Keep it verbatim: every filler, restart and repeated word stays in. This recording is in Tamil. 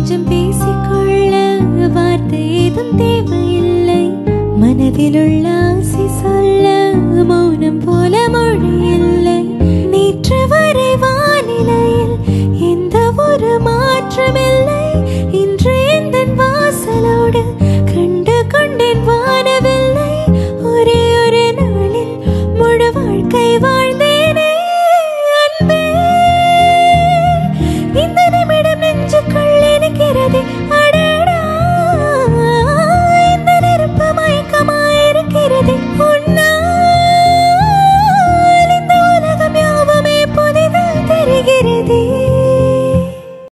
கொஞ்சம் பேசிக்கொள்ள வார்த்தை ஏதும் தேவையில்லை. மனதிலுள்ள ஆசை சொல்ல மௌனம் போல